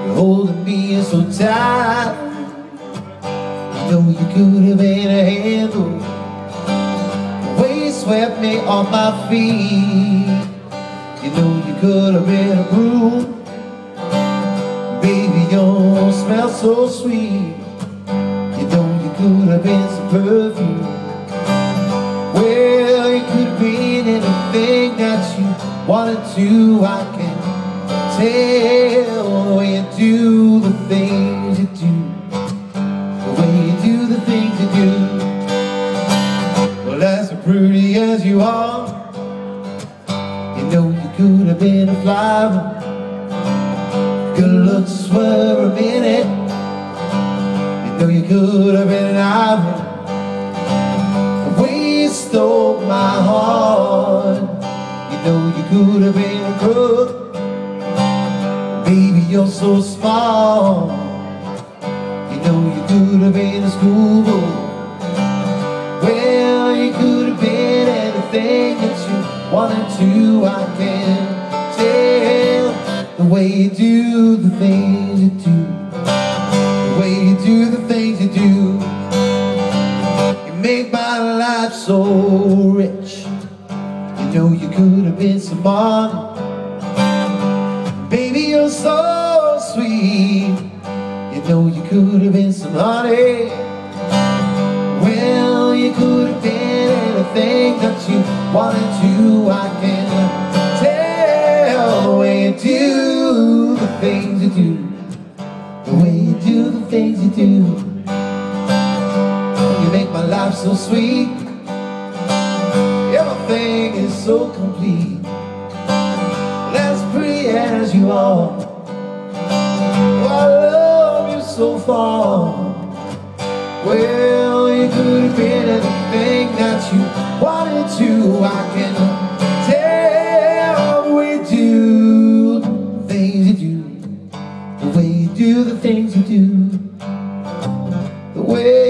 holding me so tight. You know you could have been a handle, the way you swept me off my feet. You know you could have been a broom. Baby, you smell so sweet. You know you could have been some perfume. Well, you could have been anything that you wanted to. I can tell the way you do the things you do, the way you do the things you do. Well, as pretty as you are, you know you could have been a flower. Good looks for a minute. You know you could have been an ivory. The way you stole my heart. You know you could have been a crook. Baby, you're so smart. You know you could have been a schoolboy. Well, you could have been anything that you wanted to. I can tell the way you do the things you do, the way you do the things you do. You make my life so rich. You know you could have been someone. Baby, you're so sweet. You know you could have been somebody. Well, you could have been anything that you wanted to. I can tell the way you do the things you do, the way you do the things you do. You make my life so sweet. Everything is so complete. As pretty as you are, oh, I love you so far. Well, you could have been anything that you wanted to. I can tell the way you do the things you do, the way you do the things you do, the way